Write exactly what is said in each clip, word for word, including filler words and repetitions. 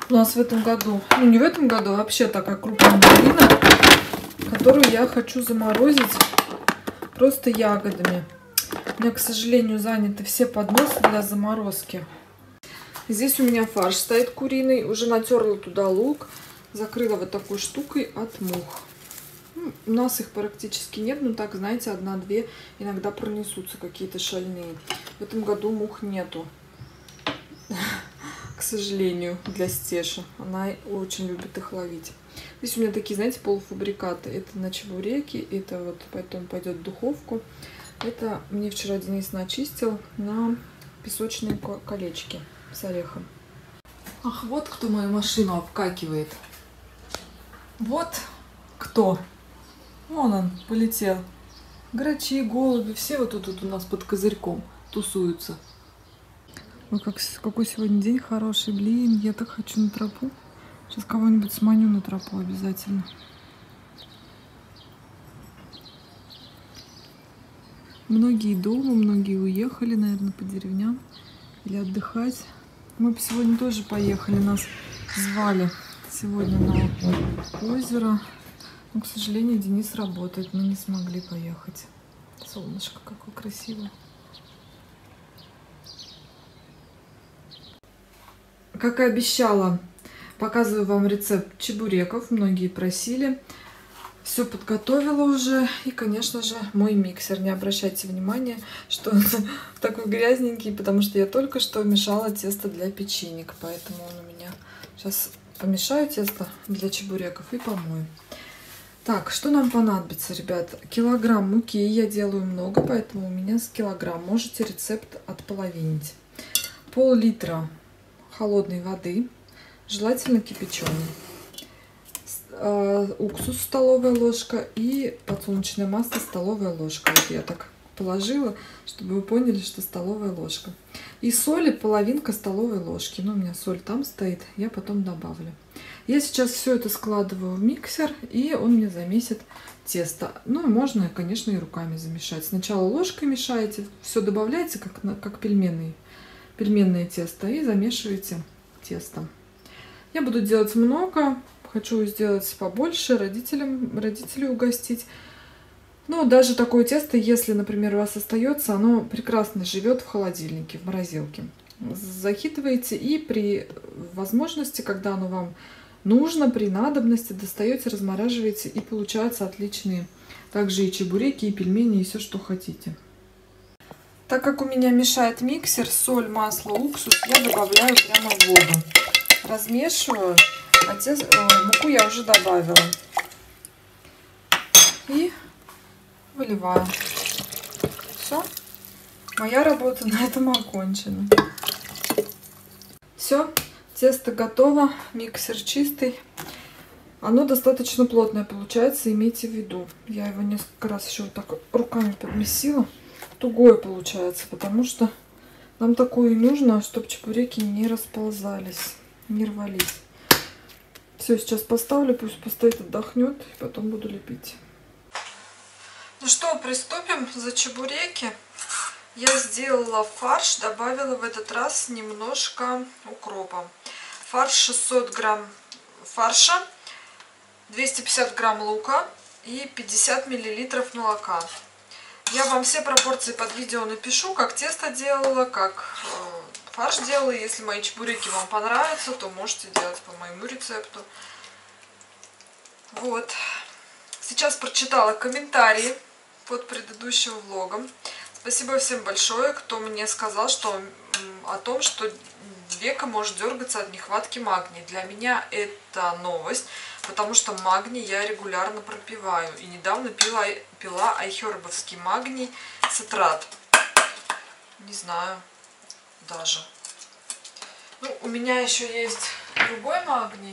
У нас в этом году, ну не в этом году, а вообще такая крупная малина, которую я хочу заморозить просто ягодами. У меня, к сожалению, заняты все подносы для заморозки. Здесь у меня фарш стоит куриный, уже натерла туда лук, закрыла вот такой штукой от мух. Ну, у нас их практически нет, но так, знаете, одна-две иногда пронесутся какие-то шальные. В этом году мух нету. К сожалению, для Стеши. Она очень любит их ловить. Здесь у меня такие, знаете, полуфабрикаты. Это на чебуреки, это вот потом пойдет в духовку. Это мне вчера Денис начистил на песочные колечки с орехом. Ах, вот кто мою машину обкакивает. Вот кто. Вон он полетел. Грачи, голуби, все вот тут вот у нас под козырьком тусуются. Ой, как, какой сегодня день хороший, блин, я так хочу на тропу. Сейчас кого-нибудь сманю на тропу обязательно. Многие дома, многие уехали, наверное, по деревням или отдыхать. Мы сегодня тоже поехали, нас звали сегодня на озеро. Но, к сожалению, Денис работает, мы не смогли поехать. Солнышко какое красивое. Как и обещала, показываю вам рецепт чебуреков. Многие просили. Все подготовила уже. И, конечно же, мой миксер. Не обращайте внимания, что он такой грязненький, потому что я только что мешала тесто для печенек. Поэтому он у меня... Сейчас помешаю тесто для чебуреков и помою. Так, что нам понадобится, ребят? Килограмм муки. Я делаю много, поэтому у меня с килограмм. Можете рецепт отполовинить. Пол-литра холодной воды, желательно кипяченой, уксус столовая ложка и подсолнечное масло столовая ложка. Вот я так положила, чтобы вы поняли, что столовая ложка. И соли половинка столовой ложки. Ну, у меня соль там стоит, я потом добавлю. Я сейчас все это складываю в миксер, и он мне замесит тесто. Ну, можно, конечно, и руками замешать. Сначала ложкой мешаете, все добавляете, как, как пельменные. пельменное тесто, и замешиваете тесто. Я буду делать много, хочу сделать побольше, родителям, родителей угостить. Но даже такое тесто, если, например, у вас остается, оно прекрасно живет в холодильнике, в морозилке. Захитываете и при возможности, когда оно вам нужно, при надобности, достаете, размораживаете, и получаются отличные также и чебуреки, и пельмени, и все, что хотите. Так как у меня мешает миксер, соль, масло, уксус, я добавляю прямо в воду. Размешиваю, а тесто, э, муку я уже добавила. И выливаю. Все. Моя работа на этом окончена. Все. Тесто готово. Миксер чистый. Оно достаточно плотное получается, имейте в виду. Я его несколько раз еще вот так руками подмесила. Тугое получается, потому что нам такое и нужно, чтобы чебуреки не расползались, не рвались. Все, сейчас поставлю, пусть постоит, отдохнет, и потом буду лепить. Ну что, приступим за чебуреки. Я сделала фарш, добавила в этот раз немножко укропа. Фарш шестьсот грамм фарша, двести пятьдесят грамм лука и пятьдесят миллилитров молока. Я вам все пропорции под видео напишу, как тесто делала, как э, фарш делала. Если мои чебуреки вам понравятся, то можете делать по моему рецепту. Вот. Сейчас прочитала комментарии под предыдущим влогом. Спасибо всем большое, кто мне сказал, что, о том, что века может дергаться от нехватки магния. Для меня это новость, потому что магний я регулярно пропиваю. И недавно пила, пила айхербовский магний цитрат. Не знаю даже. Ну, у меня еще есть другой магний.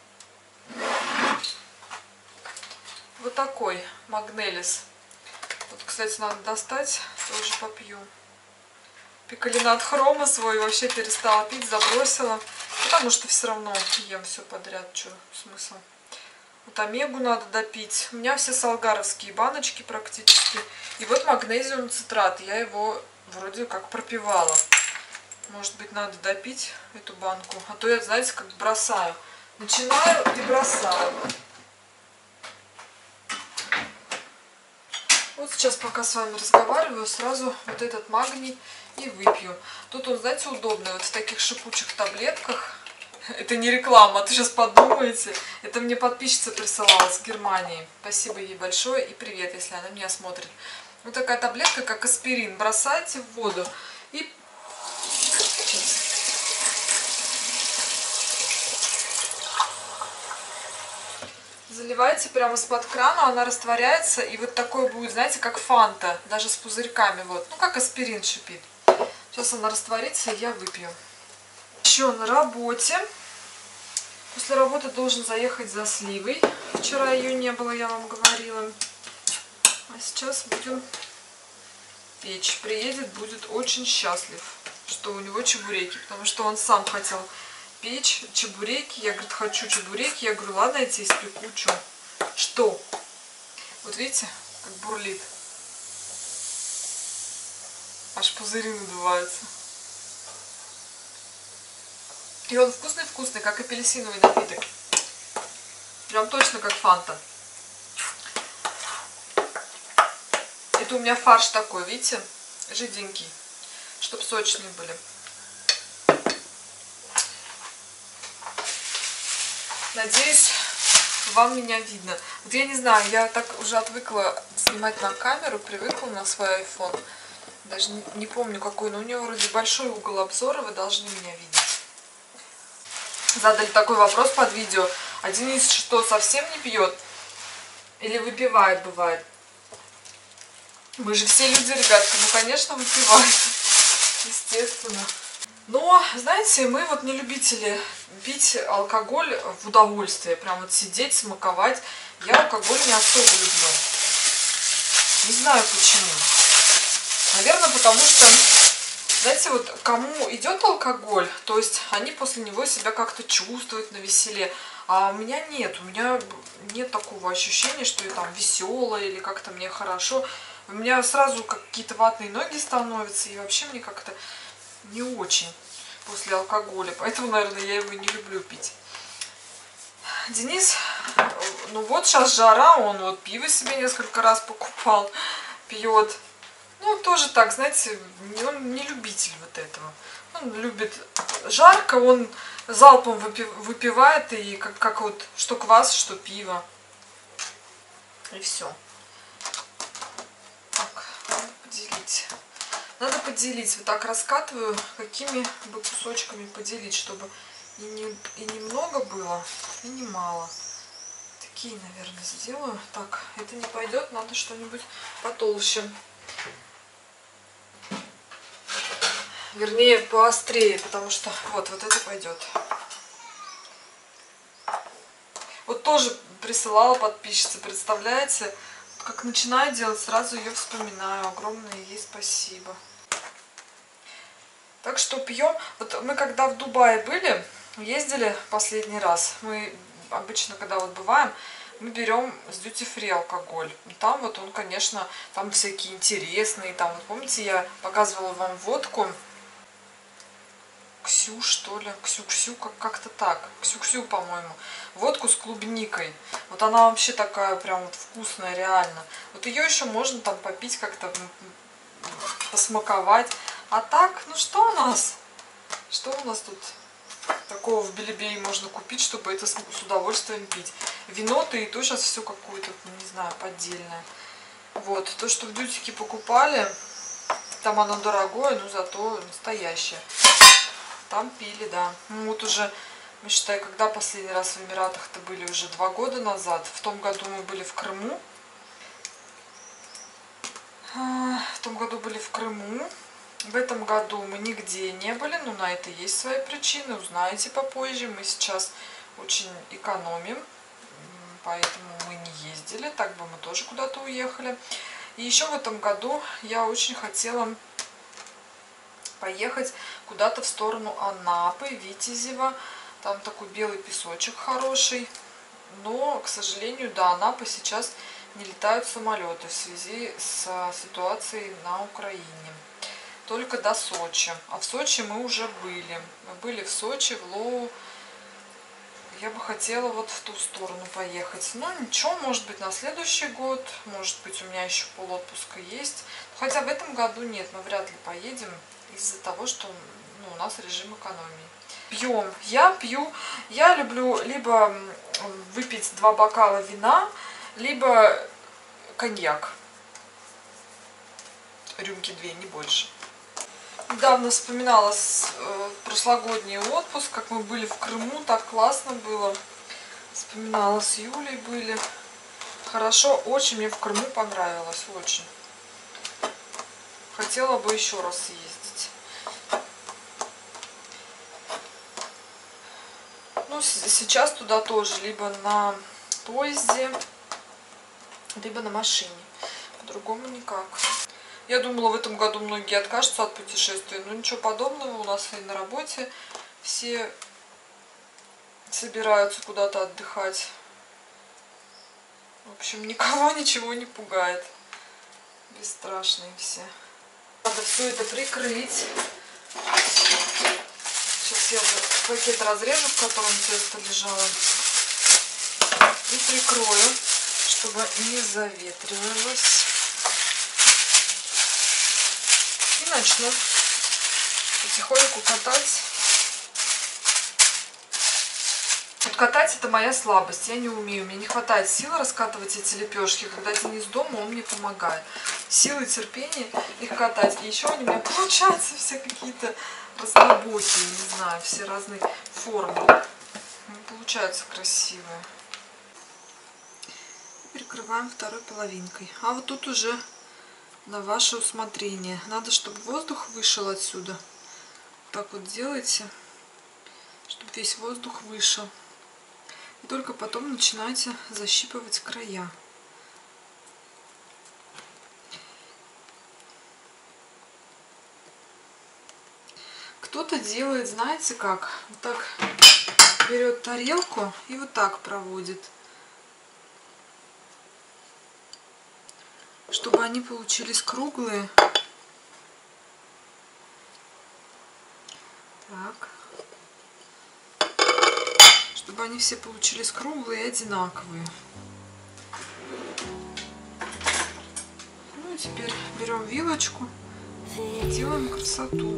Вот такой, Магнелис. Вот, кстати, надо достать, тоже попью. Пикалинат хрома свой вообще перестала пить, забросила. Потому что все равно ем все подряд. Что смысл? Вот омегу надо допить. У меня все салгаровские баночки практически. И вот магнезиум цитрат. Я его вроде как пропивала. Может быть, надо допить эту банку. А то я, знаете, как бросаю. Начинаю и бросаю. Вот сейчас, пока с вами разговариваю, сразу вот этот магний и выпью. Тут он, знаете, удобный. Вот в таких шипучих таблетках. Это не реклама, а то сейчас подумаете. Это мне подписчица присылала с Германии. Спасибо ей большое и привет, если она меня смотрит. Вот такая таблетка, как аспирин. Бросайте в воду и... Сейчас. Заливайте прямо из-под крана, она растворяется, и вот такой будет, знаете, как фанта, даже с пузырьками, вот. Ну, как аспирин шипит. Сейчас она растворится, и я выпью. Еще на работе. После работы должен заехать за сливой. Вчера ее не было, я вам говорила. А сейчас будем печь. Приедет, будет очень счастлив, что у него чебуреки, потому что он сам хотел печь чебуреки. Я, говорит, хочу чебуреки. Я говорю, ладно, я тебе испеку. Что? Что? Вот видите, как бурлит. Аж пузыри надуваются. И он вкусный-вкусный, как апельсиновый напиток. Прям точно как фанта. Это у меня фарш такой, видите? Жиденький. Чтоб сочные были. Надеюсь, вам меня видно. Вот я не знаю, я так уже отвыкла снимать на камеру, привыкла на свой айфон. Даже не, не помню какой, но у него вроде большой угол обзора, вы должны меня видеть. Задали такой вопрос под видео. А Денис что, совсем не пьет? Или выпивает, бывает? Мы же все люди, ребятки, ну, конечно, выпивает. Естественно. Но, знаете, мы вот не любители пить алкоголь в удовольствие. Прям вот сидеть, смаковать. Я алкоголь не особо люблю. Не знаю почему. Наверное, потому что, знаете, вот кому идет алкоголь, то есть они после него себя как-то чувствуют навеселе. А у меня нет. У меня нет такого ощущения, что я там веселая или как-то мне хорошо. У меня сразу какие-то ватные ноги становятся. И вообще мне как-то не очень после алкоголя. Поэтому, наверное, я его не люблю пить. Денис, ну вот сейчас жара, он вот пиво себе несколько раз покупал, пьет. Ну, тоже так, знаете, он не любитель вот этого. Он любит жарко, он залпом выпивает, и как, как вот что квас, что пиво. И все. Так, надо поделить. Надо поделить. Вот так раскатываю, какими бы кусочками поделить, чтобы и, не, и немного было, и не мало. Такие, наверное, сделаю. Так, это не пойдет, надо что-нибудь потолще. Вернее, поострее, потому что вот, вот это пойдет. Вот тоже присылала подписчица, представляете? Как начинаю делать, сразу ее вспоминаю. Огромное ей спасибо. Так что пьем. Вот мы когда в Дубае были, ездили последний раз. Мы обычно, когда вот бываем, мы берем с duty free алкоголь. Там вот он, конечно, там всякие интересные. Там, вот помните, я показывала вам водку. Ксю, что ли? Ксю-ксю, как- как-то так. Ксю-ксю, по-моему. Водку с клубникой. Вот она вообще такая прям вот вкусная, реально. Вот ее еще можно там попить как-то, посмаковать. А так, ну что у нас? Что у нас тут такого в Белебее можно купить, чтобы это с удовольствием пить? Вино-то и то сейчас все какое-то, не знаю, поддельное. Вот, то, что в дютике покупали, там оно дорогое, но зато настоящее. Там пили, да. Ну вот уже, мы считай, когда последний раз в Эмиратах-то были, уже два года назад. В том году мы были в Крыму. В том году были в Крыму. В этом году мы нигде не были, но на это есть свои причины, узнаете попозже. Мы сейчас очень экономим, поэтому мы не ездили, так бы мы тоже куда-то уехали. И еще в этом году я очень хотела поехать куда-то в сторону Анапы, Витязева. Там такой белый песочек хороший. Но, к сожалению, до Анапы сейчас не летают самолеты в связи с ситуацией на Украине. только до Сочи. А в Сочи мы уже были. Мы были в Сочи, в Лоу. Я бы хотела вот в ту сторону поехать. Но ничего, может быть, на следующий год. Может быть, у меня еще полотпуска есть. Хотя в этом году нет, мы вряд ли поедем из-за того, что ну, у нас режим экономии. Пьем. Я пью. Я люблю либо выпить два бокала вина, либо коньяк. Рюмки две, не больше. Недавно вспоминала э, прошлогодний отпуск, как мы были в Крыму, так классно было. Вспоминала, с Юлей были. Хорошо, очень мне в Крыму понравилось, очень. Хотела бы еще раз съездить. Ну, сейчас туда тоже, либо на поезде, либо на машине. По-другому никак. Я думала, в этом году многие откажутся от путешествий, но ничего подобного. У нас и на работе все собираются куда-то отдыхать. В общем, никого ничего не пугает. Бесстрашные все. Надо все это прикрыть. Сейчас я пакет разрежу, в котором тесто лежало. И прикрою, чтобы не заветривалось. И начну потихоньку катать. Вот катать — это моя слабость, я не умею. Мне не хватает силы раскатывать эти лепешки. Когда Денис дома, он мне помогает. Силы, терпения их катать. И еще они у меня получаются все какие-то разнобокие, не знаю, все разные формы. Они получаются красивые. Перекрываем второй половинкой. А вот тут уже на ваше усмотрение. Надо, чтобы воздух вышел отсюда. Так вот делайте, чтобы весь воздух вышел. И только потом начинайте защипывать края. Кто-то делает, знаете как? Вот так берет тарелку и вот так проводит. Чтобы они получились круглые. Так. Чтобы они все получились круглые и одинаковые. Ну и теперь берем вилочку и делаем красоту.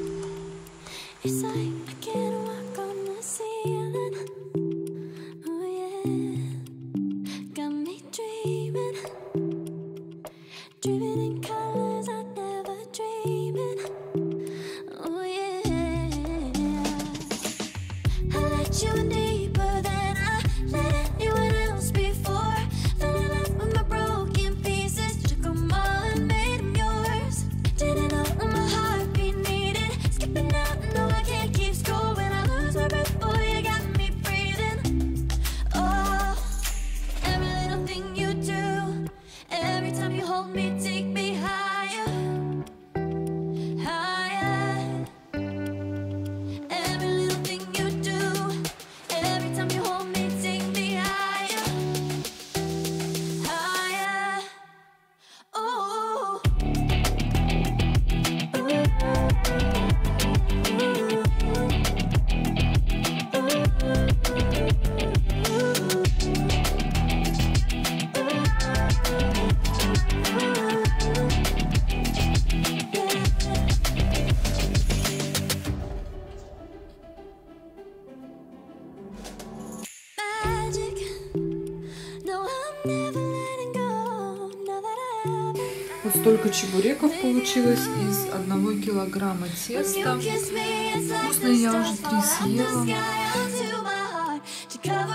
Вот столько чебуреков получилось из одного килограмма теста. Вкусно, я уже три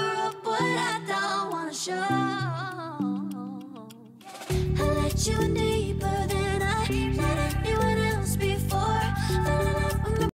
съела.